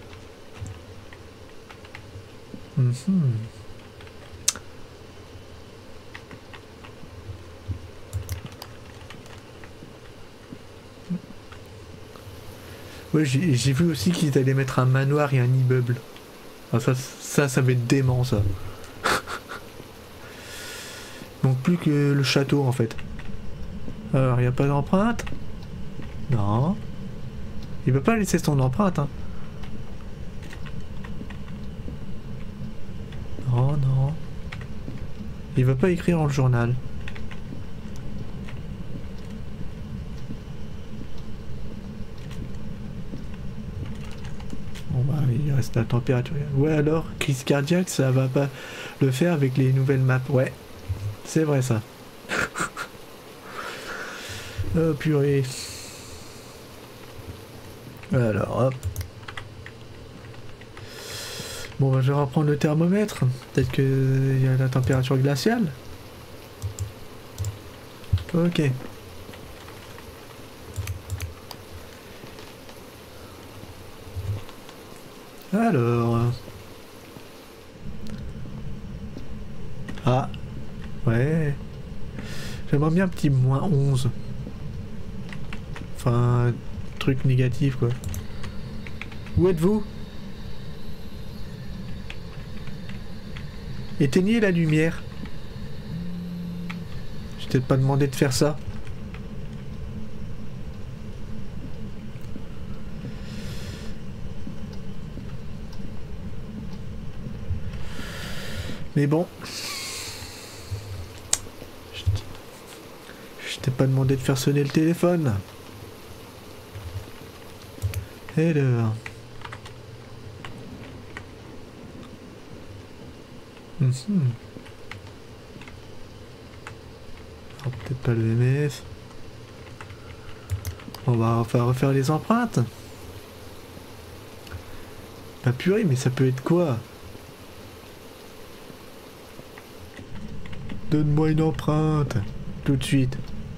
Mm-hmm. Ouais, j'ai vu aussi qu'ils allaient mettre un manoir et un immeuble. Ah, ça, ça, ça va être dément ça. Donc plus que le château en fait. Alors, il n'y a pas d'empreinte? Non. Il peut pas laisser son empreinte, hein. Non, non. Il va pas écrire dans le journal. Bon bah, il reste la température. Ouais alors, crise cardiaque, ça va pas le faire avec les nouvelles maps. Ouais, c'est vrai ça. Oh purée. Alors hop. Bon bah, je vais reprendre le thermomètre. Peut-être qu'il y a la température glaciale. Ok. Alors... Ah. Ouais. J'aimerais bien un petit moins onze. Enfin, truc négatif quoi. Où êtes-vous? Éteignez la lumière. Je t'ai pas demandé de faire ça. Mais bon. Je t'ai pas demandé de faire sonner le téléphone. Et alors. Mmh. Alors, peut-être pas le M F. On va enfin refaire les empreintes. Bah purée, mais ça peut être quoi? Donne-moi une empreinte. Tout de suite.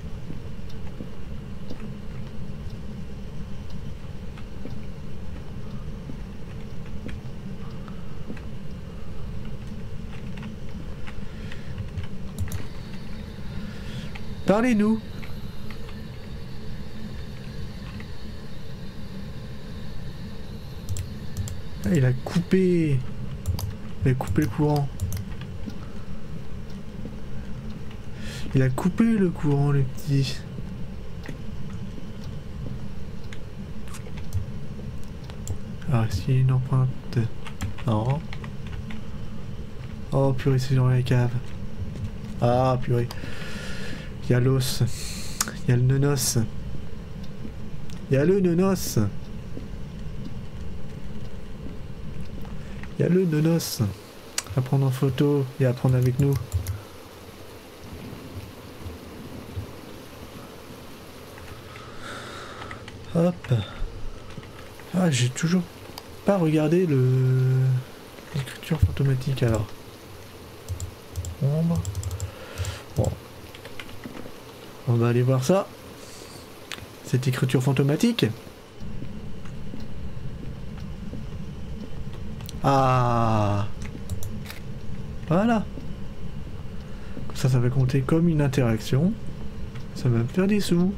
Parlez-nous. Ah, il a coupé. Il a coupé le courant. Il a coupé le courant, le petit. Alors, est-ce qu'il y a une empreinte? Non. Oh purée, c'est dans la cave. Ah purée. Il y a l'os. Il y a le nonos. Il y a le nonos. Il y a le nonos. À prendre en photo et à prendre avec nous. Hop. Ah, j'ai toujours pas regardé le l'écriture fantomatique alors. Ombre. Bon. On va aller voir ça. Cette écriture fantomatique. Ah. Voilà. Ça, ça va compter comme une interaction. Ça va me faire des sous.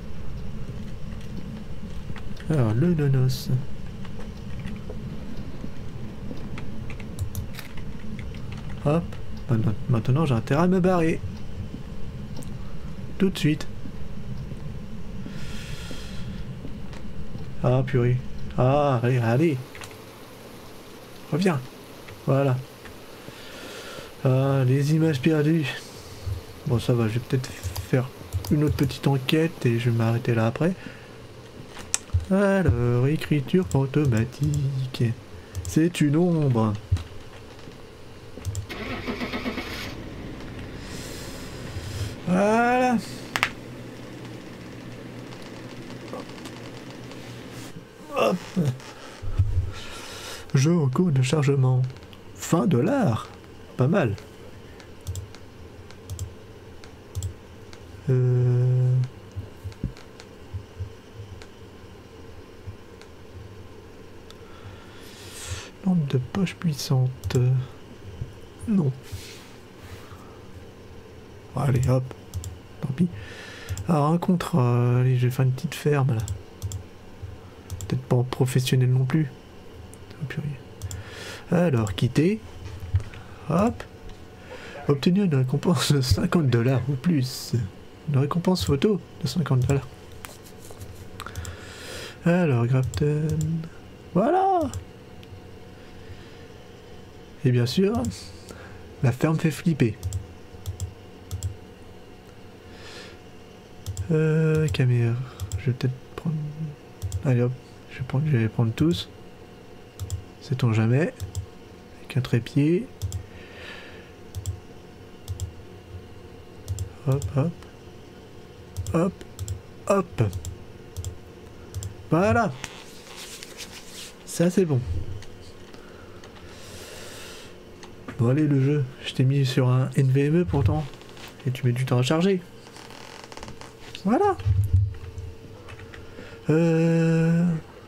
Alors, le nonos. Hop. Maintenant, j'ai intérêt à me barrer. Tout de suite. Ah, purée. Ah, allez, allez. Reviens. Voilà. Ah, les images perdues. Bon, ça va, je vais peut-être faire une autre petite enquête et je vais m'arrêter là après. Alors, écriture fantomatique. C'est une ombre. Voilà. Hop. Jeu en cours de chargement. Fin de l'art. Pas mal. Euh... Lampe de poche puissante. Non. Allez, hop. Tant pis. Alors, un contrat. Allez, je vais faire une petite ferme, là. Peut-être pas en professionnel non plus. Oh, purée. Alors, quitter. Hop. Obtenir une récompense de cinquante dollars ou plus. Une récompense photo de cinquante dollars. Alors, Grafton. Voilà. Et bien sûr, la ferme fait flipper. Euh, caméra. Je vais peut-être prendre... Allez hop, je vais, prendre... je vais les prendre tous. Sait-on jamais. Avec un trépied. Hop, hop. Hop. Hop. Voilà. Ça c'est bon. Bon allez le jeu, je t'ai mis sur un N V M E pourtant. Et tu mets du temps à charger. Voilà. Euh...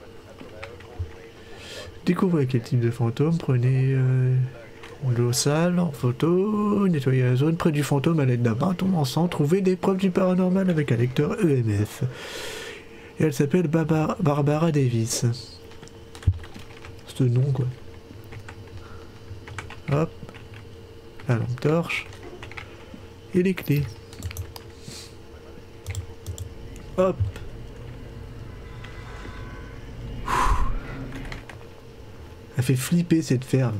Découvrez quel type de fantôme, prenez euh, l'eau sale en photo, nettoyez la zone près du fantôme à l'aide d'un bâton en sang, trouvez des preuves du paranormal avec un lecteur E M F. Et elle s'appelle Baba- Barbara Davis. Ce nom quoi. Hop. La lampe torche. Et les clés. Hop. Elle fait flipper cette ferme.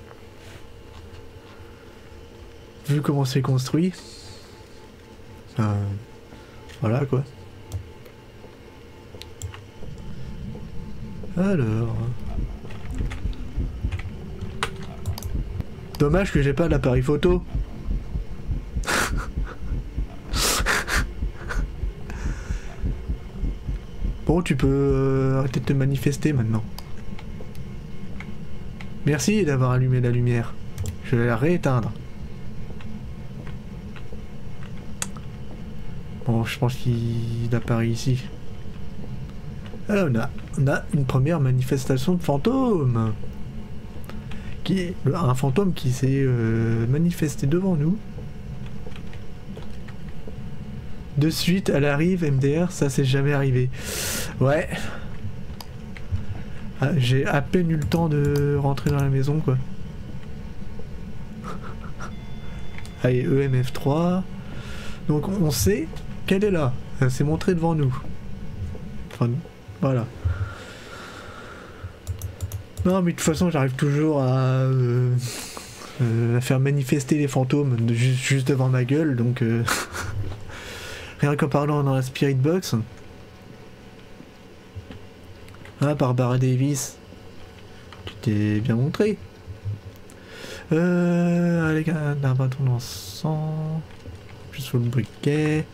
Vu comment c'est construit. Euh, voilà quoi. Alors. Dommage que j'ai pas l'appareil photo. Bon, tu peux euh, arrêter de te manifester maintenant. Merci d'avoir allumé la lumière. Je vais la rééteindre. Bon, je pense qu'il apparaît ici. Alors, on a, on a une première manifestation de fantôme. Qui est un fantôme qui s'est euh, manifesté devant nous. De suite, elle arrive, M D R, ça c'est jamais arrivé. Ouais. Ah, j'ai à peine eu le temps de rentrer dans la maison, quoi. Allez, E M F trois. Donc on sait qu'elle est là. Elle s'est montrée devant nous. Enfin, voilà. Non, mais de toute façon, j'arrive toujours à, euh, euh, à faire manifester les fantômes de, juste, juste devant ma gueule, donc... Euh, rien qu'en parlant dans la Spirit Box. Ah, Barbara Davis. Tu t'es bien montré. Euh... Allez, un bâton d'encens. Juste sur le briquet.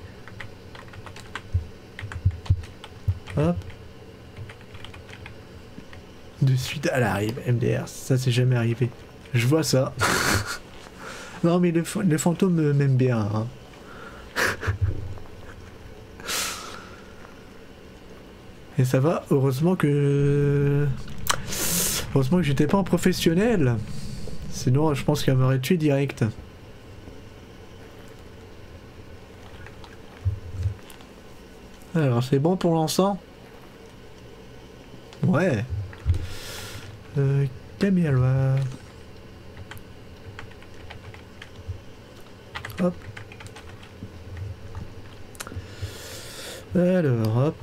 Hop. De suite, elle arrive, M D R. Ça, c'est jamais arrivé. Je vois ça. Non, mais le, le fantôme m'aime bien, hein. Et ça va, heureusement que... Heureusement que j'étais pas en professionnel. Sinon, je pense qu'elle m'aurait tué direct. Alors, c'est bon pour l'encens? Ouais. Euh, caméra. Hop. Alors, hop.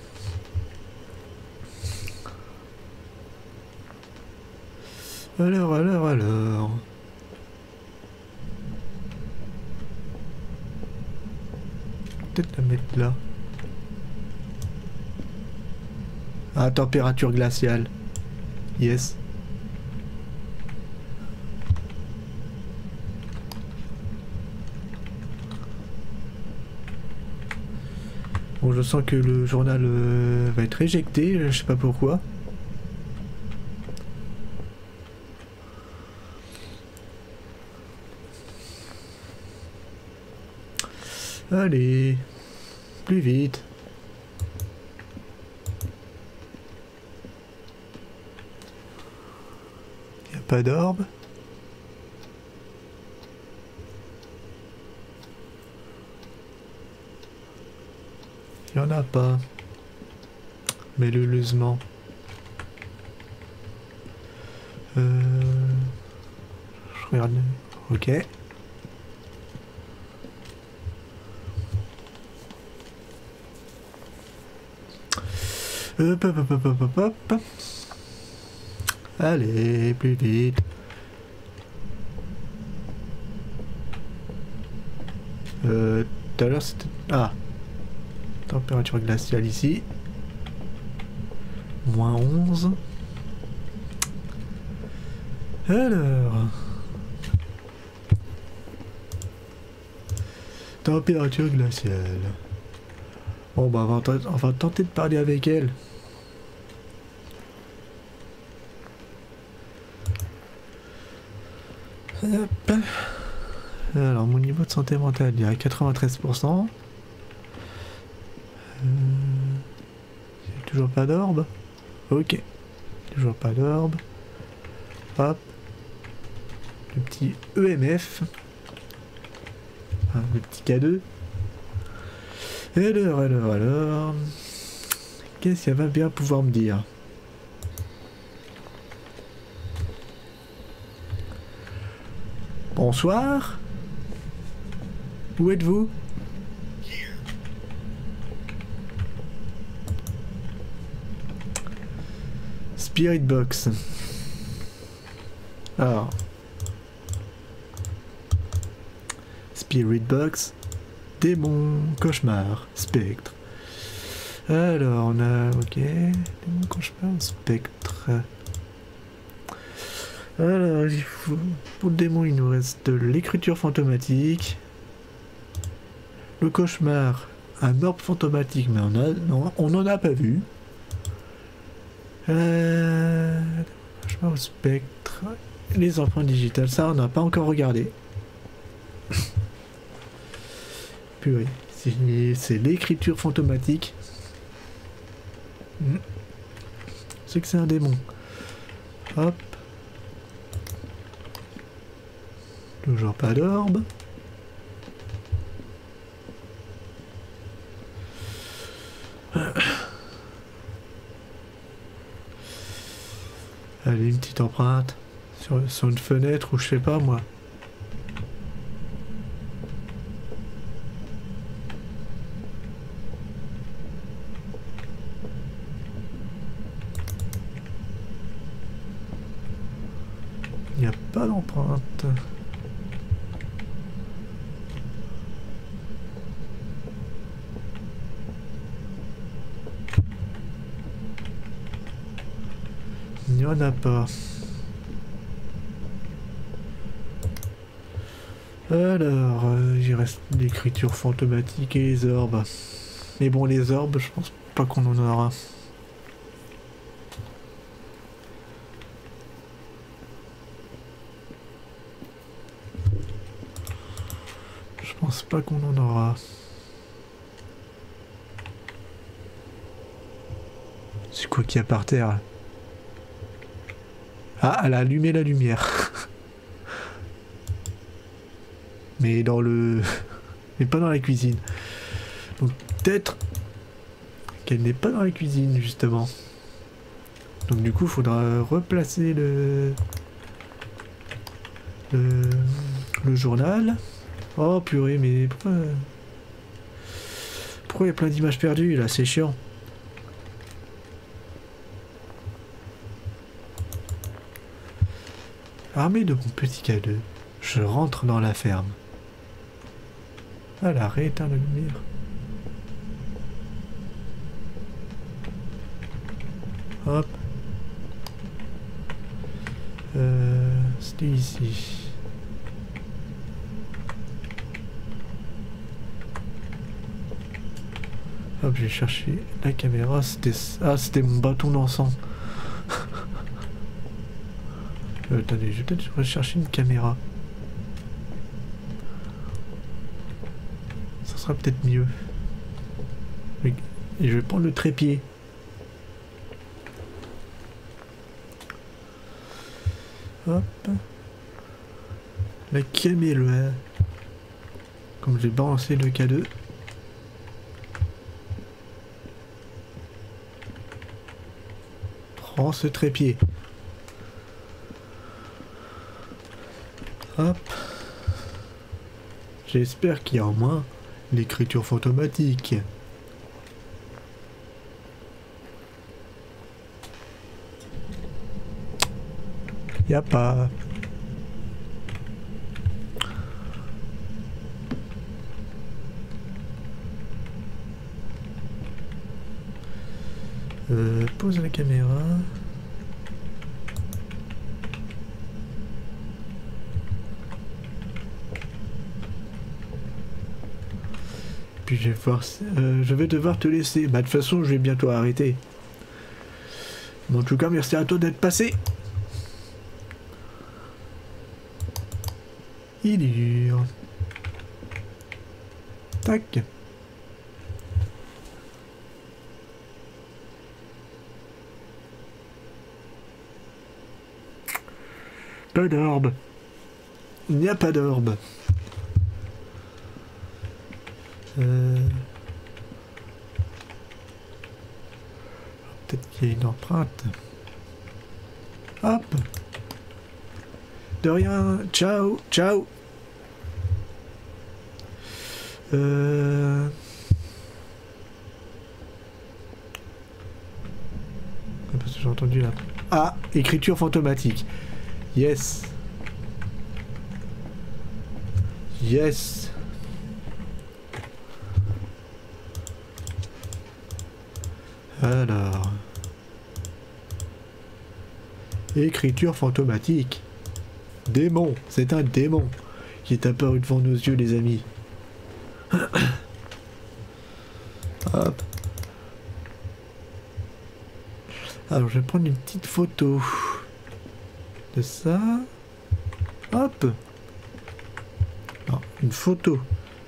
Alors, alors, alors... Peut-être la mettre là. Ah, température glaciale. Yes. Bon, je sens que le journal euh, va être éjecté, je sais pas pourquoi. Allez, plus vite. Y a pas d'orbe. Y en a pas. Malheureusement. Euh... Je regarde. Ok. Hop, hop, hop, hop, hop, hop. Allez, plus vite. Euh, tout à l'heure c'était... Ah. Température glaciale ici. moins onze. Alors... Température glaciale. Bon bah on va, tenter, on va tenter de parler avec elle. Hop. Alors mon niveau de santé mentale il est à quatre-vingt-treize pour cent. Euh... Toujours pas d'orbe. Ok. Toujours pas d'orbe. Hop. Le petit E M F. Enfin, le petit K deux. Alors, alors, alors... Qu'est-ce qu'elle va bien pouvoir me dire? Bonsoir. Où êtes-vous? Spirit Box. Alors. Spirit Box. Démon, cauchemar, spectre. Alors, on a... Ok. Démon, cauchemar, spectre. Alors, il faut... Pour le démon, il nous reste l'écriture fantomatique. Le cauchemar, un orbe fantomatique, mais on a... non, on n'en a pas vu. Euh... Cauchemar au spectre. Les empreintes digitales, ça, on n'a pas encore regardé. Puis oui, c'est l'écriture fantomatique. C'est que c'est un démon. Hop. Toujours pas d'orbe. Allez, une petite empreinte sur, sur une fenêtre ou je sais pas moi. Il n'y a pas d'empreinte. Il n'y en a pas. Alors, euh, il reste l'écriture fantomatique et les orbes. Mais bon, les orbes, je pense pas qu'on en aura. Je pense pas qu'on en aura. C'est quoi qu'il y a par terre? Ah, elle a allumé la lumière. Mais dans le... Mais pas dans la cuisine. Donc peut-être qu'elle n'est pas dans la cuisine, justement. Donc du coup, il faudra replacer le... le... le journal. Oh purée, mais pourquoi... Pourquoi il y a plein d'images perdues, là? C'est chiant. Armé de mon petit K deux, je rentre dans la ferme. Elle a rééteint la lumière. Hop. Euh, C'était ici. Hop, j'ai cherché la caméra. C'était... Ah, c'était mon bâton d'encens. Euh, attendez, je vais peut-être rechercher une caméra. Ça sera peut-être mieux. Et je vais prendre le trépied. Hop. La caméra. Comme j'ai balancé le K deux. Prends ce trépied. Hop. J'espère qu'il y a au moins l'écriture fantomatique. Y a pas. Euh, pose la caméra. puis je vais, devoir, euh, je vais devoir te laisser. Bah de toute façon, je vais bientôt arrêter. Mais en tout cas, merci à toi d'être passé. Il est dur. Tac. Pas d'orbe. Il n'y a pas d'orbe. Euh... Peut-être qu'il y a une empreinte. Hop. De rien. Ciao. Ciao. Euh... Parce que j'ai entendu là. Ah, écriture fantomatique. Yes. Yes. Alors. Écriture fantomatique. Démon. C'est un démon qui est apparu devant nos yeux, les amis. Hop. Alors, je vais prendre une petite photo de ça. Hop. Non, une photo.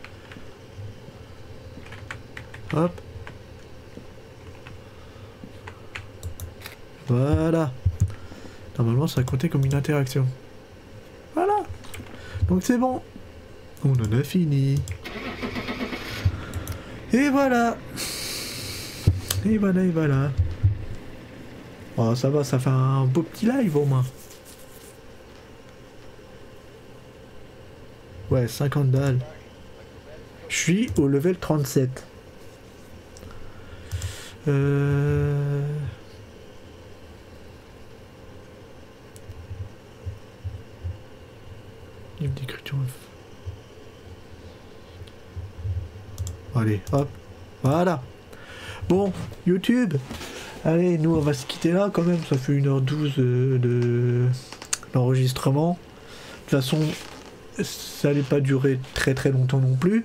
Hop. Voilà. Normalement, ça a compté comme une interaction. Voilà. Donc c'est bon. On en a fini. Et voilà. Et voilà, et voilà. Oh, ça va, ça fait un beau petit live au moins. Ouais, cinquante balles. Je suis au level trente-sept. Euh... Livre d'écriture. Allez, hop. Voilà. Bon, YouTube. Allez, nous on va se quitter là quand même. Ça fait une heure douze euh, de l'enregistrement. De toute façon, ça n'allait pas durer très très longtemps non plus.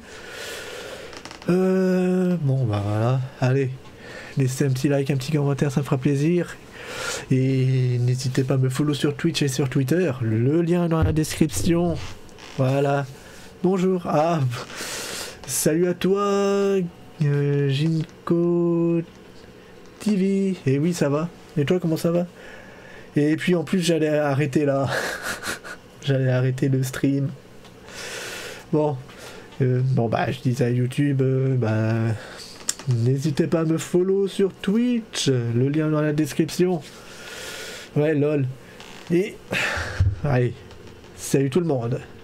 Euh, bon, bah voilà. Allez, laissez un petit like, un petit commentaire, ça me fera plaisir. Et n'hésitez pas à me follow sur Twitch et sur Twitter. Le lien est dans la description. Voilà. Bonjour. Ah, salut à toi, euh, Jinko T V. Et oui, ça va. Et toi, comment ça va? Et puis en plus, j'allais arrêter là. J'allais arrêter le stream. Bon. Euh, bon, bah, je disais à YouTube, euh, bah, n'hésitez pas à me follow sur Twitch. Le lien dans la description. Ouais, lol. Et, allez, salut tout le monde.